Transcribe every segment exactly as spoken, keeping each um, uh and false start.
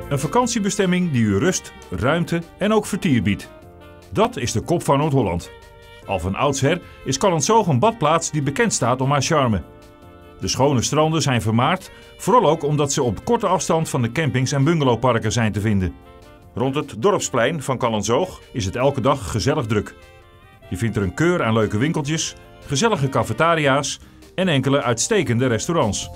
Een vakantiebestemming die u rust, ruimte en ook vertier biedt. Dat is de Kop van Noord-Holland. Al van oudsher is Callantsoog een badplaats die bekend staat om haar charme. De schone stranden zijn vermaard, vooral ook omdat ze op korte afstand van de campings en bungalowparken zijn te vinden. Rond het dorpsplein van Callantsoog is het elke dag gezellig druk. Je vindt er een keur aan leuke winkeltjes, gezellige cafetaria's en enkele uitstekende restaurants.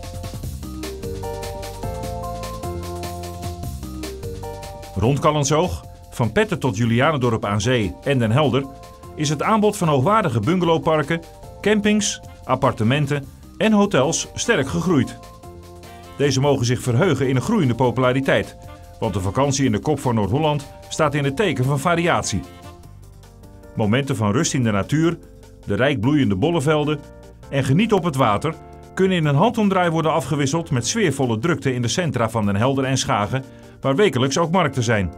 Rond Callantsoog, van Petten tot Julianendorp aan Zee en Den Helder, is het aanbod van hoogwaardige bungalowparken, campings, appartementen en hotels sterk gegroeid. Deze mogen zich verheugen in een groeiende populariteit, want de vakantie in de Kop van Noord-Holland staat in het teken van variatie. Momenten van rust in de natuur, de rijk bloeiende bollevelden en geniet op het water kunnen in een handomdraai worden afgewisseld met sfeervolle drukte in de centra van Den Helder en Schagen, waar wekelijks ook markten zijn.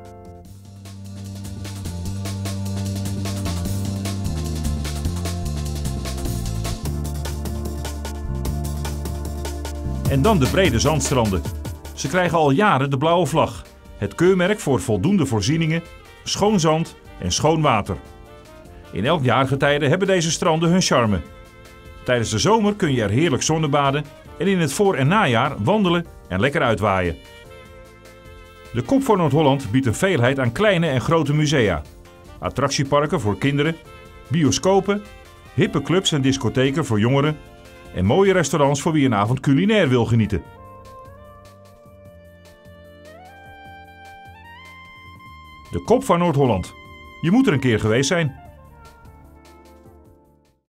En dan de brede zandstranden. Ze krijgen al jaren de blauwe vlag, het keurmerk voor voldoende voorzieningen, schoon zand en schoon water. In elk jaargetijde hebben deze stranden hun charme. Tijdens de zomer kun je er heerlijk zonnebaden en in het voor- en najaar wandelen en lekker uitwaaien. De Kop van Noord-Holland biedt een veelheid aan kleine en grote musea, attractieparken voor kinderen, bioscopen, hippe clubs en discotheken voor jongeren en mooie restaurants voor wie een avond culinair wil genieten. De Kop van Noord-Holland. Je moet er een keer geweest zijn.